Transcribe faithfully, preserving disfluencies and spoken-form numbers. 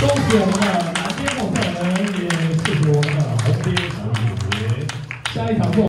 恭喜我们的南边模特儿，也谢谢我们的红边小姐姐。下一场。